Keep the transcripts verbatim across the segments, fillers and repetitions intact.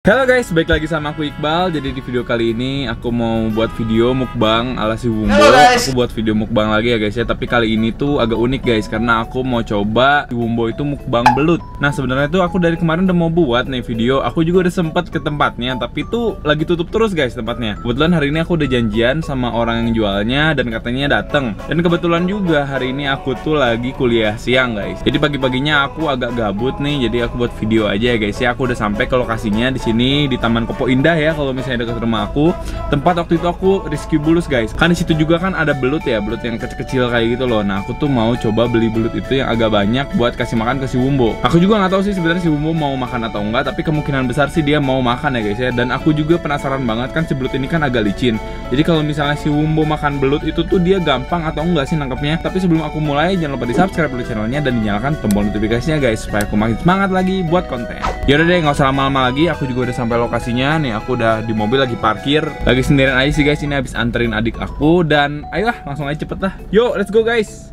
Halo guys, balik lagi sama aku Iqbal. Jadi di video kali ini aku mau buat video mukbang ala si Wumbo. Aku buat video mukbang lagi ya guys ya. Tapi kali ini tuh agak unik guys, karena aku mau coba si Wumbo itu mukbang belut. Nah sebenarnya tuh aku dari kemarin udah mau buat nih video. Aku juga udah sempet ke tempatnya, tapi tuh lagi tutup terus guys tempatnya. Kebetulan hari ini aku udah janjian sama orang yang jualnya dan katanya dateng. Dan kebetulan juga hari ini aku tuh lagi kuliah siang guys. Jadi pagi-paginya aku agak gabut nih, jadi aku buat video aja ya guys ya. Aku udah sampai ke lokasinya di sini. Ini di Taman Kopo Indah ya, kalau misalnya dekat rumah aku. Tempat waktu itu aku rescue bulus guys. Kan di situ juga kan ada belut ya, belut yang kecil-kecil kayak gitu loh. Nah aku tuh mau coba beli belut itu yang agak banyak buat kasih makan ke si Wumbo. Aku juga nggak tahu sih sebenarnya si Wumbo mau makan atau enggak, tapi kemungkinan besar sih dia mau makan ya guys ya. Dan aku juga penasaran banget, kan si belut ini kan agak licin. Jadi kalau misalnya si Wumbo makan belut itu tuh dia gampang atau enggak sih nangkepnya. Tapi sebelum aku mulai, jangan lupa di subscribe dulu channelnya dan dinyalakan tombol notifikasinya guys, supaya aku makin semangat lagi buat konten. Yaudah deh, nggak usah lama-lama lagi. Aku juga udah sampai lokasinya nih. Aku udah di mobil lagi parkir, lagi sendirian aja sih guys. Ini habis anterin adik aku dan ayolah langsung aja cepet lah. Yuk let's go guys.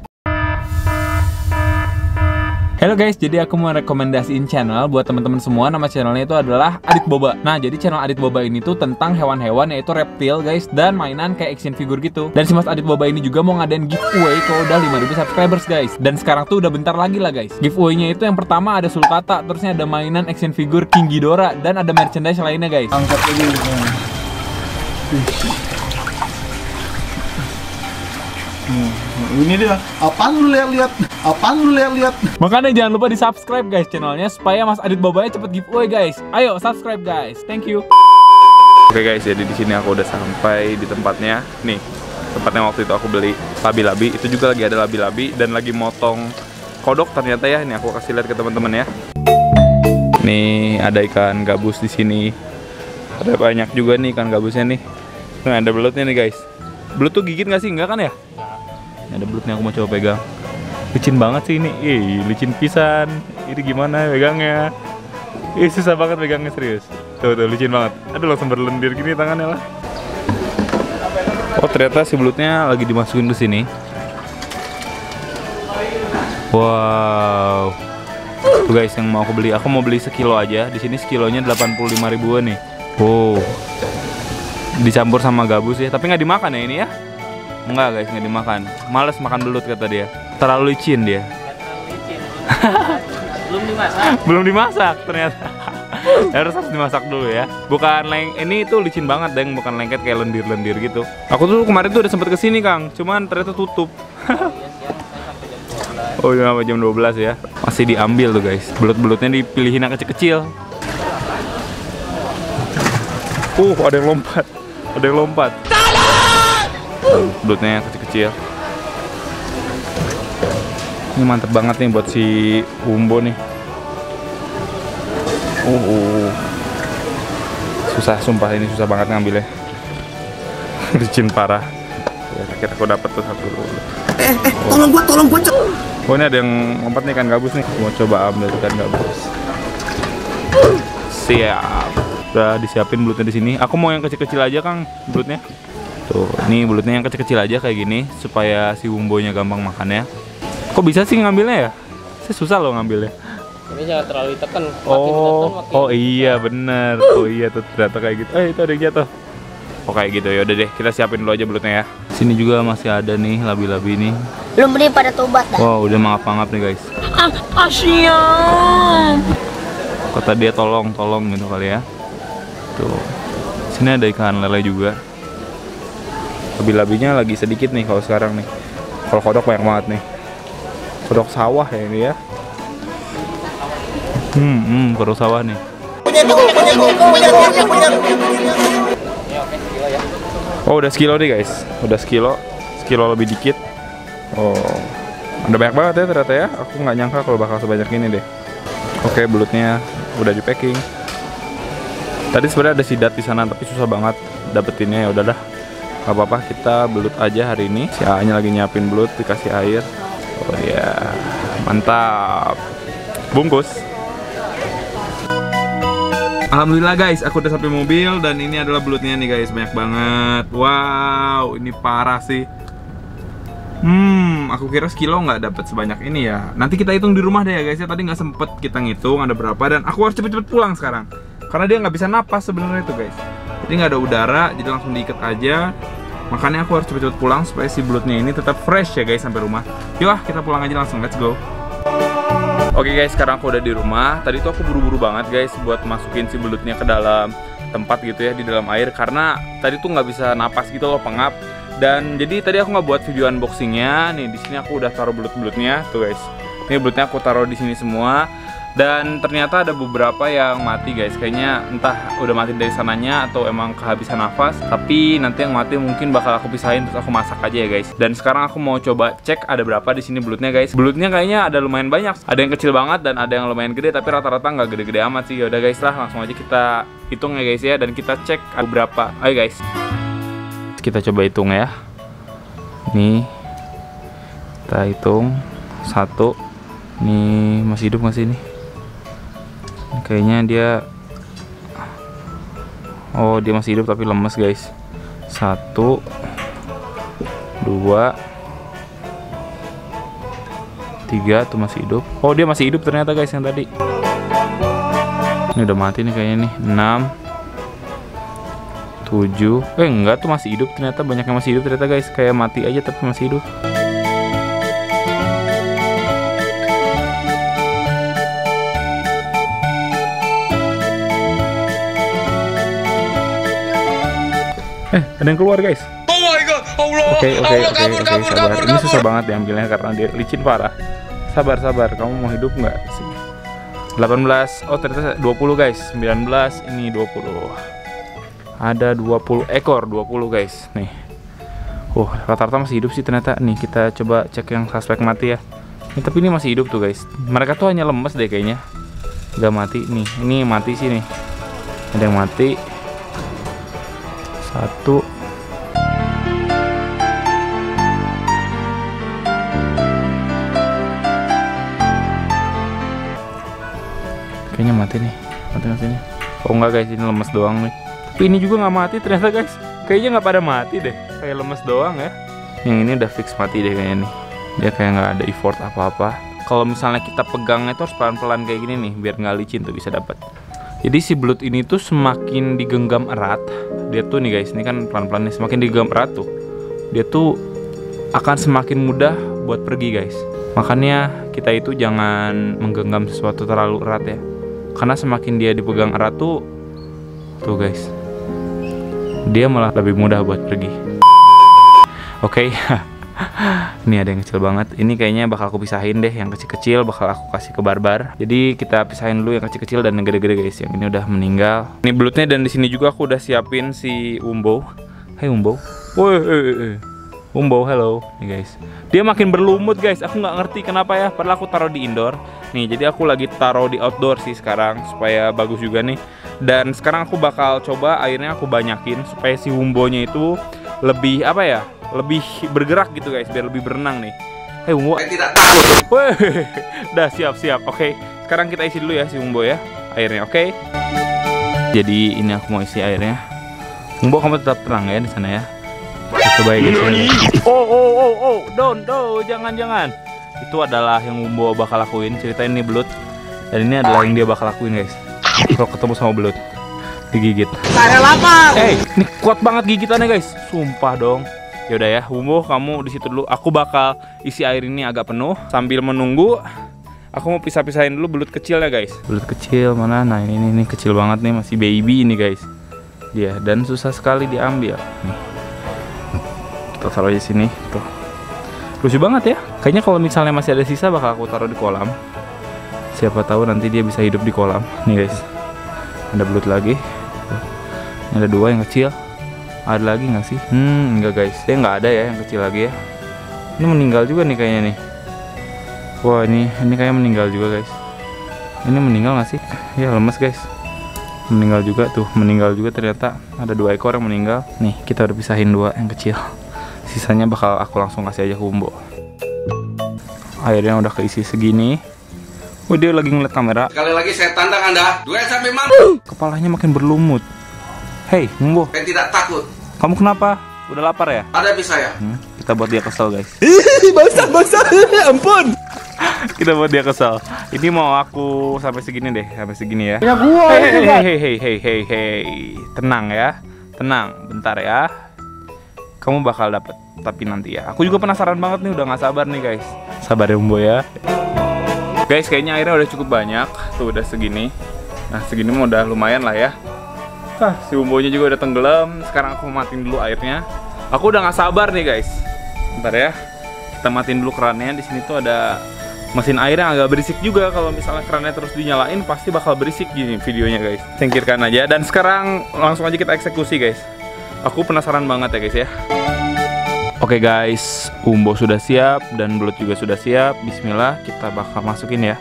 Halo guys, jadi aku mau rekomendasiin channel buat teman-teman semua. Nama channelnya itu adalah Adit Boba. Nah, jadi channel Adit Boba ini tuh tentang hewan-hewan, yaitu reptil guys, dan mainan kayak action figure gitu. Dan si Mas Adit Boba ini juga mau ngadain giveaway kalau udah lima ribu subscribers guys. Dan sekarang tuh udah bentar lagi lah guys. Giveaway-nya itu yang pertama ada sulcata, terusnya ada mainan action figure King Ghidorah, dan ada merchandise lainnya guys. Angkat ini. Hmm, ini dia. Apaan lu lihat-lihat? Apaan lu lihat-lihat? Makanya jangan lupa di subscribe guys channelnya, supaya Mas Adit Bobanya cepet giveaway guys. Ayo subscribe guys. Thank you. Oke guys, jadi di sini aku udah sampai di tempatnya. Nih, tempatnya waktu itu aku beli labi-labi. Itu juga lagi ada labi-labi dan lagi motong kodok ternyata ya. Ini aku kasih lihat ke teman-teman ya. Nih ada ikan gabus di sini. Ada banyak juga nih ikan gabusnya nih. Nah, ada belutnya nih guys. Belut tuh gigit nggak sih? Enggak kan ya? Ini ada belutnya, aku mau coba pegang. Licin banget sih ini. Ih, licin pisan. Ini gimana pegangnya? Ih, susah banget pegangnya serius. Tuh, tuh licin banget. Aduh, langsung berlendir gini tangannya lah. Oh, ternyata si belutnya lagi dimasukin ke sini. Wow. Tuh guys, yang mau aku beli, aku mau beli sekilo aja. Di sini sekilonya delapan puluh lima ribuan nih. Wow. Dicampur sama gabus ya, tapi nggak dimakan ya ini ya? Enggak guys, nggak dimakan. Males makan belut kata dia. Terlalu licin dia. Belum dimasak. Belum dimasak ternyata. harus harus dimasak dulu ya. Bukan leng, ini tuh licin banget deng, bukan lengket kayak lendir-lendir gitu. Aku tuh kemarin tuh udah sempet kesini Kang, cuman ternyata tutup. Oh iya, sampai jam dua belas ya. Masih diambil tuh guys. Belut-belutnya dipilihin yang kecil-kecil. Uh, ada yang lompat. Ada yang lompat. Belutnya yang kecil-kecil. Ini mantep banget nih buat si Wumbo nih. Uh, uh. Susah, sumpah ini susah banget ngambilnya. Licin parah. Ya, akhirnya aku dapet tuh satu. Eh, eh, tolong gua, tolong gua. Oh, ini ada yang lompat nih ikan gabus nih. Mau coba ambil ikan gabus. Siap. Udah disiapin belutnya di sini. Aku mau yang kecil-kecil aja Kang, belutnya. Tuh, ini belutnya yang kecil-kecil aja kayak gini supaya si Wumbonya gampang makannya. Kok bisa sih ngambilnya ya? Saya susah loh ngambilnya. Ini jangan terlalu ditekan. Makin Oh, ditekan, makin oh iya bener. Oh iya tuh ternyata kayak gitu. Eh itu ada yang jatuh. Oh kayak gitu ya. Udah deh, kita siapin dulu aja belutnya ya. Sini juga masih ada nih labi-labi nih. Belum beli pada tobat dah. Wow, udah mangap-mangap nih guys. Ah, kasihan. Kata dia tolong, tolong gitu kali ya. Tuh. Sini ada ikan lele juga. Labi-labinya lagi sedikit nih kalau sekarang nih. Kalau kodok banyak banget nih. Kodok sawah ya ini ya. Hmm, hmm, kodok sawah nih. Oh, udah sekilo nih guys. Udah sekilo. Sekilo lebih dikit. Oh. Ada banyak banget ya ternyata ya. Aku nggak nyangka kalau bakal sebanyak ini deh. Oke, belutnya udah di packing. Tadi sebenarnya ada sidat di sana tapi susah banget dapetinnya. Ya udahlah. Gak apa-apa, kita belut aja hari ini. Si A-nya lagi nyiapin belut, dikasih air. Oh ya, mantap. Bungkus. Alhamdulillah guys, aku udah sampai mobil dan ini adalah belutnya nih guys, banyak banget. Wow, ini parah sih. Hmm, aku kira sekilo nggak dapat sebanyak ini ya. Nanti kita hitung di rumah deh ya guys ya. Tadi nggak sempet kita ngitung ada berapa dan aku harus cepet-cepet pulang sekarang. karena dia nggak bisa napas sebenarnya itu guys. Jadi nggak ada udara, jadi langsung diikat aja. Makanya aku harus cepet-cepet pulang supaya si belutnya ini tetap fresh ya guys sampai rumah. Yuk ah, kita pulang aja langsung, let's go. Oke guys, sekarang aku udah di rumah. Tadi tuh aku buru-buru banget guys buat masukin si belutnya ke dalam tempat gitu ya, di dalam air, karena tadi tuh nggak bisa napas gitu loh, pengap. Dan jadi tadi aku nggak buat video unboxingnya. Nih di sini aku udah taruh belut-belutnya tuh guys. Ini belutnya aku taruh di sini semua. Dan ternyata ada beberapa yang mati guys. Kayaknya entah udah mati dari sananya atau emang kehabisan nafas. Tapi nanti yang mati mungkin bakal aku pisahin terus aku masak aja ya guys. Dan sekarang aku mau coba cek ada berapa di sini belutnya guys. Belutnya kayaknya ada lumayan banyak. Ada yang kecil banget dan ada yang lumayan gede. Tapi rata-rata nggak gede-gede amat sih. Yaudah guys lah, langsung aja kita hitung ya guys ya. Dan kita cek ada berapa. Ayo guys, kita coba hitung ya. Nih, kita hitung satu. Nih masih hidup nggak sih ini? Kayaknya dia, oh dia masih hidup tapi lemes guys. Satu, dua, tiga tuh masih hidup. Oh dia masih hidup ternyata guys yang tadi. Ini udah mati nih kayaknya nih. Enam, tujuh, eh enggak tuh masih hidup ternyata, banyak yang masih hidup ternyata guys. Kayak mati aja tapi masih hidup. Eh, ada yang keluar guys. Oh my god, Allah. Oke, oke, Allah, oke, kabur, oke, kabur, sabar. kabur, Ini kabur. susah banget diambilnya karena dia licin parah. Sabar, sabar. Kamu mau hidup nggak sih? delapan belas. Oh, ternyata dua puluh guys. sembilan belas, ini dua puluh. Ada dua puluh ekor, dua puluh guys. Nih. Oh, rata-rata masih hidup sih ternyata. Nih, kita coba cek yang suspek mati ya. Ini, tapi ini masih hidup tuh guys. Mereka tuh hanya lemes deh kayaknya. Gak mati nih. Ini mati sih nih. Ada yang mati. Satu. Kayaknya mati nih. Mati nggak sih ini? Oh enggak guys, ini lemes doang nih. Tapi ini juga nggak mati ternyata guys. Kayaknya nggak pada mati deh. Kayak lemes doang ya. Yang ini udah fix mati deh kayaknya nih. Dia kayak nggak ada effort apa-apa. Kalau misalnya kita pegangnya itu harus pelan-pelan kayak gini nih, biar nggak licin tuh bisa dapat. Jadi si belut ini tuh semakin digenggam erat, dia tuh nih guys, ini kan pelan-pelan nih, semakin digenggam erat tuh, dia tuh akan semakin mudah buat pergi guys. Makanya kita itu jangan menggenggam sesuatu terlalu erat ya, karena semakin dia dipegang erat tuh, tuh guys, dia malah lebih mudah buat pergi. Oke, okay. Ini ada yang kecil banget. Ini kayaknya bakal aku pisahin deh. Yang kecil-kecil bakal aku kasih ke barbar. Jadi kita pisahin dulu yang kecil-kecil dan yang gede-gede guys. Yang ini udah meninggal. Ini belutnya, dan di sini juga aku udah siapin si Umbo. Hai Umbo. Woi, Umbo, hello. Nih guys. Dia makin berlumut guys. Aku nggak ngerti kenapa ya. Padahal aku taruh di indoor. Nih, jadi aku lagi taruh di outdoor sih sekarang supaya bagus juga nih. Dan sekarang aku bakal coba airnya aku banyakin supaya si Umbonya itu lebih apa ya? Lebih bergerak gitu guys, biar lebih berenang nih. Hei Umbo, saya tidak takut. Wih, udah siap-siap. Oke, sekarang kita isi dulu ya si Umbo ya airnya. Oke. Jadi ini aku mau isi airnya. Umbo, kamu tetap tenang ya di sana ya. Kita coba ya guys. Oh oh oh oh, don't, don't, jangan jangan. Itu adalah yang Umbo bakal lakuin. Ceritain nih belut. Dan ini adalah yang dia bakal lakuin guys. Kalau ketemu sama belut, digigit. Saya lapar. Eh, hey, ini kuat banget gigitannya guys. Sumpah dong. Yaudah ya, Umbo kamu di situ dulu. Aku bakal isi air ini agak penuh. Sambil menunggu, aku mau pisah-pisahin dulu belut kecilnya guys. Belut kecil mana? Nah ini, ini, ini kecil banget nih, masih baby ini guys. Dia, dan susah sekali diambil. Nih. Kita taruh di sini. Tuh. Lucu banget ya. Kayaknya kalau misalnya masih ada sisa bakal aku taruh di kolam. Siapa tahu nanti dia bisa hidup di kolam. Nih guys. Ada belut lagi. Ini ada dua yang kecil. Ada lagi nggak sih? Hmm, enggak guys. Dia nggak ada ya yang kecil lagi ya. Ini meninggal juga nih kayaknya nih. Wah ini, ini kayak meninggal juga guys. Ini meninggal nggak sih? Ya lemes guys. Meninggal juga tuh, meninggal juga ternyata. Ada dua ekor yang meninggal. Nih kita udah pisahin dua yang kecil. Sisanya bakal aku langsung kasih aja ke Umbo. Airnya udah keisi segini. Oh dia lagi ngeliat kamera. Sekali lagi saya tantang Anda, dua sampai mampu. Kepalanya makin berlumut. Hei Umbo, Saya tidak takut. kamu kenapa? Udah lapar ya? Ada bisa ya? Hmm, kita buat dia kesel guys. Basah basah, ampun. Kita buat dia kesel. Ini mau aku sampai segini deh, sampai segini ya. Ya gua. Hei hei hei hei hei hei hei. Tenang ya. Tenang, bentar ya. Kamu bakal dapet, tapi nanti ya. Aku juga penasaran banget nih, udah nggak sabar nih guys. Sabar ya Umbo ya. Guys, kayaknya airnya udah cukup banyak. Tuh udah segini. Nah segini mah udah lumayan lah ya. Hah, si Umbonya juga udah tenggelam. Sekarang aku matiin dulu airnya. Aku udah nggak sabar nih guys. Bentar ya. Kita matiin dulu kerannya. Di sini tuh ada mesin air yang agak berisik juga. Kalau misalnya kerannya terus dinyalain pasti bakal berisik gini videonya guys. Singkirkan aja. Dan sekarang langsung aja kita eksekusi guys. Aku penasaran banget ya guys ya. Oke guys, Umbo sudah siap dan belut juga sudah siap. Bismillah, kita bakal masukin ya.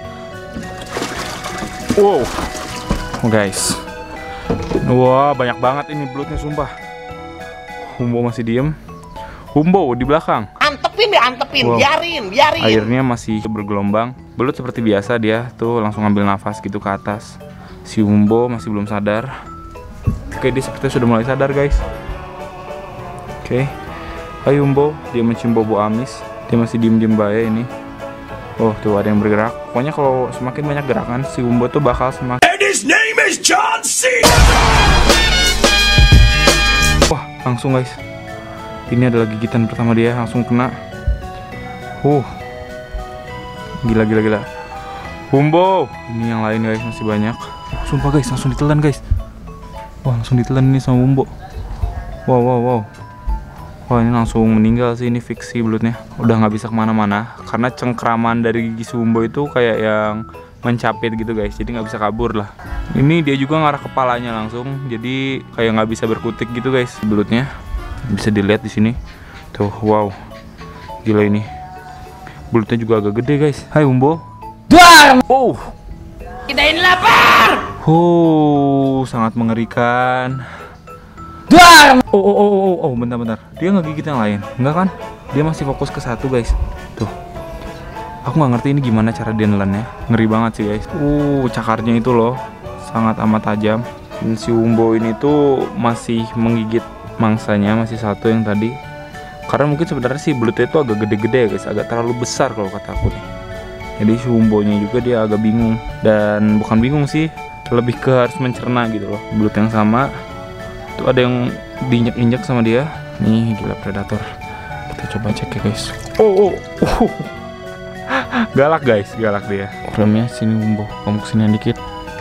Wow, oh, guys. Wah, banyak banget ini belutnya sumpah. Umbo masih diem. Umbo di belakang. Antepin deh, antepin, Wow. biarin, biarin. Airnya masih bergelombang. Belut seperti biasa dia tuh langsung ngambil nafas gitu ke atas. Si Umbo masih belum sadar. Oke, dia sepertinya sudah mulai sadar guys. Oke, hai Umbo, dia mencium bau amis. Dia masih diem-diem baik ini. Oh tuh ada yang bergerak. Pokoknya kalau semakin banyak gerakan si Umbo tuh bakal semakin. And his name is John C. Wah langsung guys. Ini adalah gigitan pertama dia, langsung kena. Uh, gila gila gila. Umbo, ini yang lain guys masih banyak. Sumpah guys, langsung ditelan guys. Wah langsung ditelan ini sama Umbo. Wow wow wow. Wah ini langsung meninggal sih, ini fiksi belutnya. Udah nggak bisa kemana-mana karena cengkraman dari gigi Umbo itu kayak yang mencapit gitu guys, jadi nggak bisa kabur lah. Ini dia juga ngarah kepalanya langsung, jadi kayak nggak bisa berkutik gitu guys belutnya. Bisa dilihat di sini. Tuh, wow. Gila ini. Belutnya juga agak gede, guys. Hai Umbo. Duar. Oh. Kita ini lapar. Oh, sangat mengerikan. Duar. Oh, oh, oh, oh, oh, bentar-bentar. Dia ngegigit yang lain, enggak kan? Dia masih fokus ke satu, guys. Tuh. Aku nggak ngerti ini gimana cara dia nelannya. Ngeri banget sih, guys. Uh, cakarnya itu loh, sangat amat tajam. Dan si Umbo ini tuh masih menggigit mangsanya, masih satu yang tadi. Karena mungkin sebenarnya sih belutnya itu agak gede-gede ya guys, agak terlalu besar kalau kata aku nih. Jadi si Umbonya juga dia agak bingung. Dan bukan bingung sih, lebih ke harus mencerna gitu loh. Belut yang sama tuh ada yang diinjak-injak sama dia. Nih gila predator. Kita coba cek ya guys. Oh, oh, oh. Galak guys, galak dia. Remnya sini Umbo, kamu kesini dikit.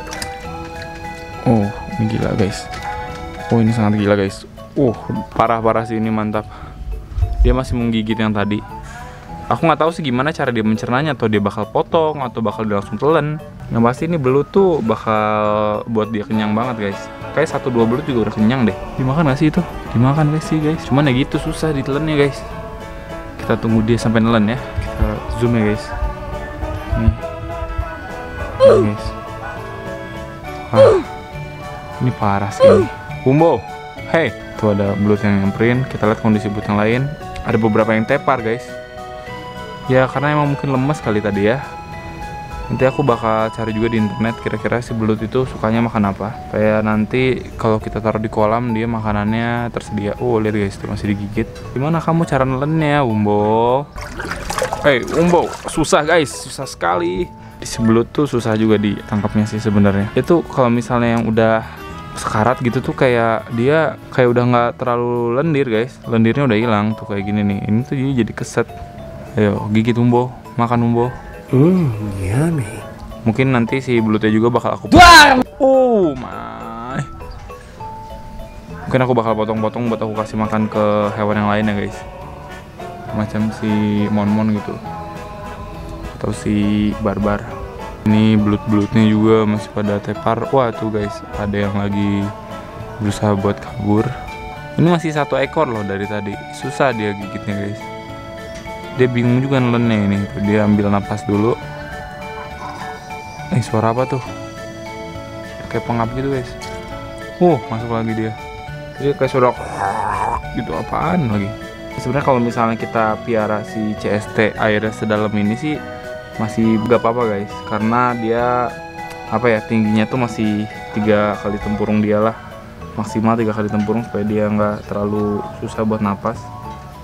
Oh ini gila guys. Oh ini sangat gila guys. Uh, parah-parah sih ini, mantap. Dia masih menggigit yang tadi. Aku nggak tahu sih gimana cara dia mencernanya, atau dia bakal potong atau bakal dia langsung telan. Yang pasti ini belut tuh bakal buat dia kenyang banget guys. Kayak satu dua belut juga udah kenyang deh. Dimakan nggak sih itu? Dimakan guys sih guys. Cuman ya gitu susah ditelannya guys. Kita tunggu dia sampai nelen ya. Kita zoom ya guys. Nih, nih guys. Wah, ini parah sih. Ini. Umbo, hey. Tuh ada belut yang nyamperin. Kita lihat kondisi belut yang lain. Ada beberapa yang tepar guys. Ya karena emang mungkin lemes kali tadi ya. Nanti aku bakal cari juga di internet kira-kira si belut itu sukanya makan apa. Kayak nanti kalau kita taruh di kolam dia makanannya tersedia. Oh lihat guys, itu masih digigit. Gimana kamu cara nelennya Umbo? Hey Umbo, susah guys, susah sekali. Di si belut tuh susah juga ditangkapnya sih sebenarnya. Itu kalau misalnya yang udah sekarat gitu tuh kayak dia kayak udah nggak terlalu lendir guys, lendirnya udah hilang tuh kayak gini nih. Ini tuh jadi jadi keset. Ayo gigit Umbo, makan Umbo. Hmm, yummy. Mungkin nanti si belutnya juga bakal aku potong. Oh my. Mungkin aku bakal potong-potong buat aku kasih makan ke hewan yang lain ya guys. Macam si monmon gitu, atau si barbar. Ini belut-belutnya juga masih pada tepar. Wah tuh guys, ada yang lagi berusaha buat kabur. Ini masih satu ekor loh dari tadi. Susah dia gigitnya guys. Dia bingung juga nelennya ini. Dia ambil napas dulu. Eh suara apa tuh? Kayak pengap gitu guys. Uh masuk lagi dia. Dia kayak suara gitu, apaan lagi. Sebenarnya kalau misalnya kita piara si C S T airnya sedalam ini sih masih gak apa-apa guys, karena dia apa ya, tingginya tuh masih tiga kali tempurung dia lah, maksimal tiga kali tempurung supaya dia nggak terlalu susah buat napas.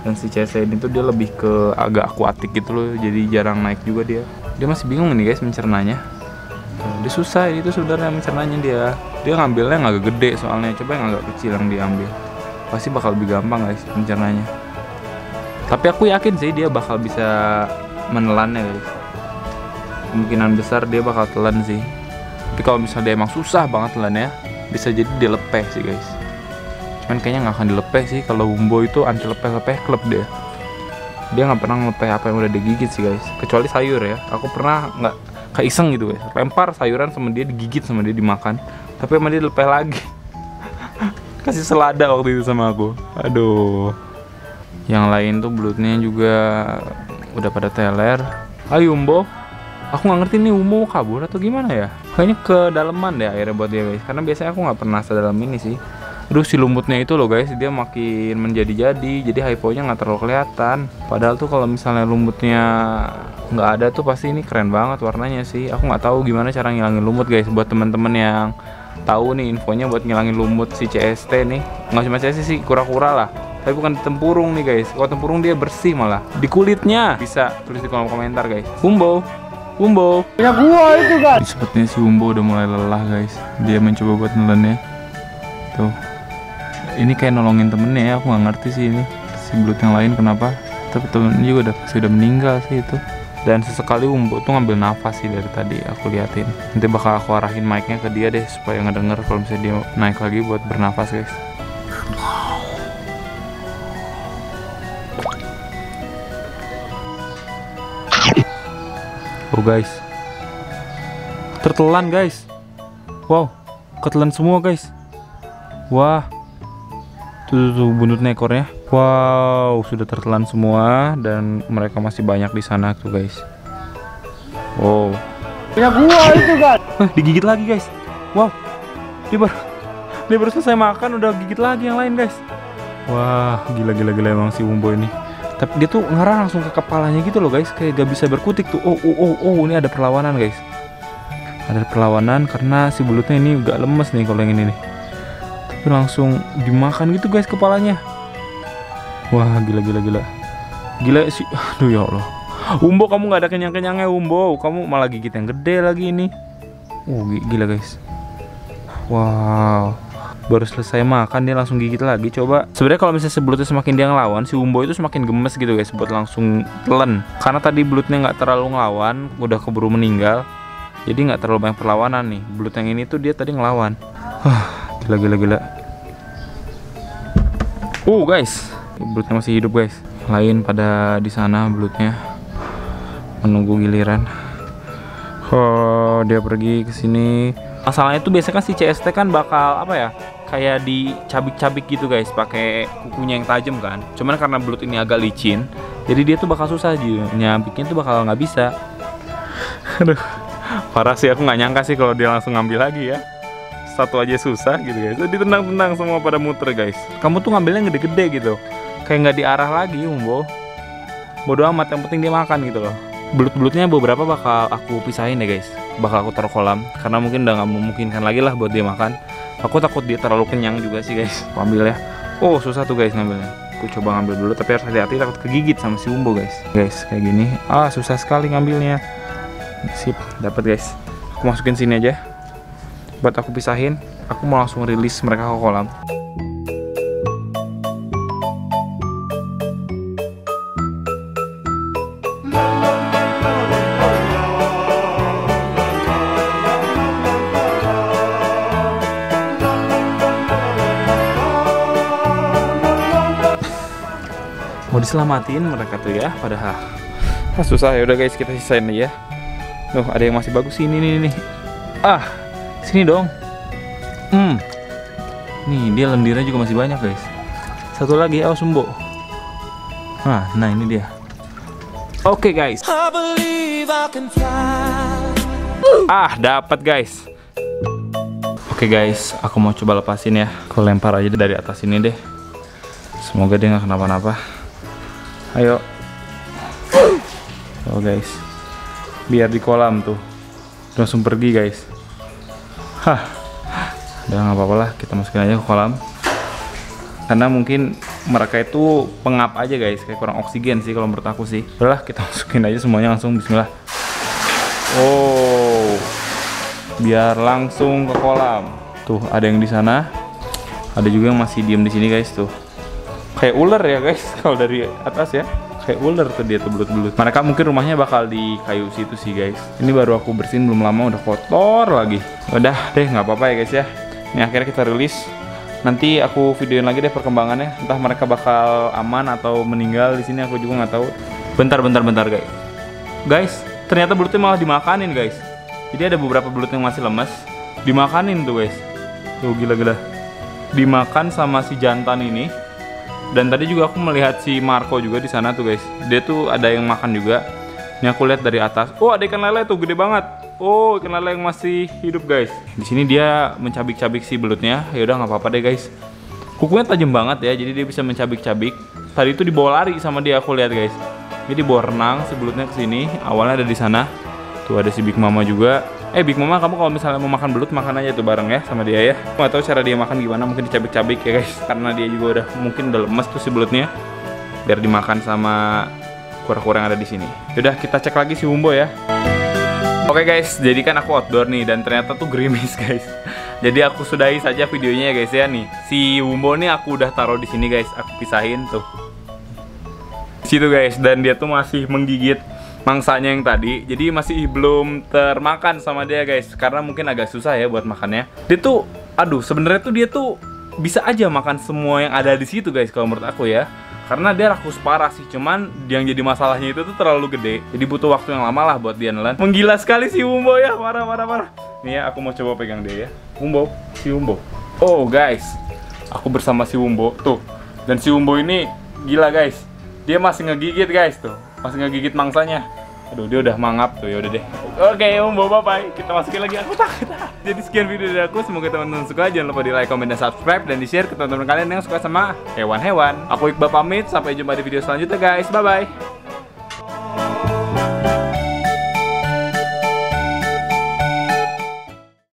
Dan si C S T ini tuh dia lebih ke agak akuatik gitu loh, jadi jarang naik juga dia. Dia masih bingung nih guys mencernanya. Dia susah itu sebenarnya mencernanya dia. Dia ngambilnya yang agak gede soalnya. Coba yang agak kecil yang diambil. Pasti bakal lebih gampang guys mencernanya. Tapi aku yakin sih dia bakal bisa menelannya guys. Kemungkinan besar dia bakal telan sih. Tapi kalau misalnya dia emang susah banget telannya, bisa jadi dia lepeh sih guys. Cuman kayaknya nggak akan dilepeh sih. Kalau Wumbo itu anti lepeh-lepeh klub dia. Dia nggak pernah ngelepeh apa yang udah digigit sih guys. Kecuali sayur ya. Aku pernah nggak kayak iseng gitu guys. Lempar sayuran sama dia, digigit sama dia, dimakan. Tapi sama dia lepeh lagi. Kasih selada waktu itu sama aku. Aduh. Yang lain tuh belutnya juga udah pada teler. Ayo Wumbo. Aku nggak ngerti nih Wumbo mau kabur atau gimana ya. Kayaknya kedalaman deh akhirnya buat dia guys. Karena biasanya aku nggak pernah sedalam ini sih. Aduh si lumutnya itu loh guys, dia makin menjadi-jadi. Jadi hyponya nggak terlalu kelihatan. Padahal tuh kalau misalnya lumutnya nggak ada tuh pasti ini keren banget warnanya sih. Aku nggak tahu gimana cara ngilangin lumut guys. Buat teman-teman yang tahu nih infonya buat ngilangin lumut si C S T nih. Nggak cuma C S T sih, kura-kura lah. Tapi bukan di tempurung nih guys. Kalau tempurung dia bersih malah. Di kulitnya bisa tulis di kolom komentar guys. Wumbo, Wumbo. Ya gua itu kan. Sepertinya si Wumbo udah mulai lelah guys. Dia mencoba buat nelennya. Tuh. Ini kayak nolongin temennya ya. Aku nggak ngerti sih ini. Si belut yang lain kenapa. Tapi temennya juga udah sudah meninggal sih itu. Dan sesekali Wumbo tuh ngambil nafas sih dari tadi. Aku liatin. Nanti bakal aku arahin mic-nya ke dia deh supaya ngedenger kalau misalnya dia naik lagi buat bernafas guys. Oh guys, tertelan guys. Wow, ketelan semua guys. Wah, tuh, tuh, tuh buntutnya ekornya. Wow, sudah tertelan semua dan mereka masih banyak di sana tuh guys. Wow. Ya gua itu kan. Eh, digigit lagi guys. Wow, dia baru dia baru selesai makan udah gigit lagi yang lain guys. Wah, gila gila gila emang si Wumbo ini. Tapi dia tuh ngarah langsung ke kepalanya gitu loh guys. Kayak gak bisa berkutik tuh. Oh, oh, oh, oh, ini ada perlawanan guys. Ada perlawanan karena si belutnya ini gak lemes nih kalau yang ini nih. Tapi langsung dimakan gitu guys kepalanya. Wah, gila, gila, gila. Gila sih. Aduh ya Allah. Wumbo kamu gak ada kenyang-kenyangnya Wumbo. Kamu malah gigit yang gede lagi ini. Oh, gila guys. Wow. Baru selesai makan dia langsung gigit lagi. Coba sebenarnya kalau misalnya sebelutnya semakin dia ngelawan, si Wumbo itu semakin gemes gitu guys buat langsung telan. Karena tadi belutnya nggak terlalu ngelawan, udah keburu meninggal. Jadi nggak terlalu banyak perlawanan nih. Belut yang ini tuh dia tadi ngelawan. Huh, gila gila gila. Uh guys, belutnya masih hidup guys. Lain pada di sana belutnya menunggu giliran. Oh, dia pergi ke sini. Masalahnya tuh biasanya kan si C S T kan bakal apa ya? Kayak dicabik-cabik gitu guys, pakai kukunya yang tajam kan. Cuman karena belut ini agak licin, jadi dia tuh bakal susah aja nyabiknya tuh bakal nggak bisa. Aduh, parah sih, aku nggak nyangka sih kalau dia langsung ngambil lagi ya. Satu aja susah gitu guys. Ditendang-tendang semua pada muter guys. Kamu tuh ngambilnya gede-gede gitu, kayak nggak diarah lagi Wumbo. Bodoh amat, yang penting dia makan gitu loh. Belut-belutnya beberapa bakal aku pisahin ya guys. Bakal aku taruh kolam karena mungkin udah nggak memungkinkan lagi lah buat dia makan. Aku takut dia terlalu kenyang juga sih guys. Aku ambil ya. Oh susah tuh guys ngambilnya. Aku coba ngambil dulu tapi harus hati-hati, takut kegigit sama si Wumbo guys. Guys kayak gini. Ah susah sekali ngambilnya. Sip, dapat guys. Aku masukin sini aja. Buat aku pisahin. Aku mau langsung rilis mereka ke kolam. Mau diselamatin mereka tuh ya, padahal ah, susah ya. Udah guys, kita sisain nih ya. Tuh ada yang masih bagus sini nih nih. Ah, sini dong. Hmm. Nih dia lendirnya juga masih banyak guys. Satu lagi, awas Wumbo. Nah, nah ini dia. Oke okay, guys. Ah, dapat guys. Oke okay, guys, aku mau coba lepasin ya. Aku lempar aja dari atas ini deh. Semoga dia nggak kenapa-napa. Ayo. Oh guys, biar di kolam tuh langsung pergi guys. Hah, udah nggak apa-apa lah, kita masukin aja ke kolam. Karena mungkin mereka itu pengap aja guys, kayak kurang oksigen sih kalau menurut aku sih. Udahlah, kita masukin aja semuanya langsung, bismillah. Oh, biar langsung ke kolam. Tuh, ada yang di sana. Ada juga yang masih diem di sini guys tuh. Kayak ular ya guys, kalau dari atas ya. Kayak ular tuh dia tuh belut-belut. Mereka mungkin rumahnya bakal di kayu situ sih guys. Ini baru aku bersihin belum lama udah kotor lagi. Udah deh, nggak apa-apa ya guys ya. Ini akhirnya kita rilis. Nanti aku videoin lagi deh perkembangannya. Entah mereka bakal aman atau meninggal di sini, aku juga nggak tahu. Bentar, bentar, bentar guys. Guys, ternyata belutnya malah dimakanin guys. Jadi ada beberapa belut yang masih lemas, dimakanin tuh guys. Tuh gila-gila. Dimakan sama si jantan ini. Dan tadi juga aku melihat si Marco juga di sana tuh guys. Dia tuh ada yang makan juga. Ini aku lihat dari atas. Oh, ada ikan lele tuh gede banget. Oh, ikan lele yang masih hidup guys. Di sini dia mencabik-cabik si belutnya. Ya udah nggak apa-apa deh guys. Kukunya tajam banget ya, jadi dia bisa mencabik-cabik. Tadi itu dibawa lari sama dia, aku lihat guys. Jadi dibawa renang si belutnya ke sini. Awalnya ada di sana. Tuh ada si Big Mama juga. Eh Big Mama, kamu kalau misalnya mau makan belut makan aja tuh bareng ya sama dia ya. Aku nggak tahu cara dia makan gimana, mungkin dicabik-cabik ya guys. Karena dia juga udah mungkin udah lemes tuh si belutnya. Biar dimakan sama kura-kura yang ada di sini. Yaudah kita cek lagi si Wumbo ya. Oke guys, jadi kan aku outdoor nih dan ternyata tuh gerimis guys. Jadi aku sudahi saja videonya ya guys ya nih. Si Wumbo nih aku udah taruh di sini guys, aku pisahin tuh. Situ guys, dan dia tuh masih menggigit mangsanya yang tadi. Jadi masih belum termakan sama dia guys, karena mungkin agak susah ya buat makannya. Dia tuh, aduh sebenarnya tuh dia tuh bisa aja makan semua yang ada di situ guys kalau menurut aku ya. Karena dia rakus parah sih, cuman yang jadi masalahnya itu tuh terlalu gede. Jadi butuh waktu yang lama lah buat dia nelan. Menggila sekali si Wumbo ya, parah parah parah. Nih ya, aku mau coba pegang dia ya. Wumbo, si Wumbo. Oh guys, aku bersama si Wumbo tuh. Dan si Wumbo ini gila guys. Dia masih ngegigit guys tuh, masih ngegigit mangsanya. Aduh, dia udah mangap tuh, yaudah deh. Oke, Wumbo, bye-bye. Kita masukin lagi, aku takut. Jadi sekian video dari aku, semoga teman-teman suka. Jangan lupa di like, comment, dan subscribe. Dan di share ke teman-teman kalian yang suka sama hewan-hewan. Aku Iqbal pamit, sampai jumpa di video selanjutnya guys. Bye-bye.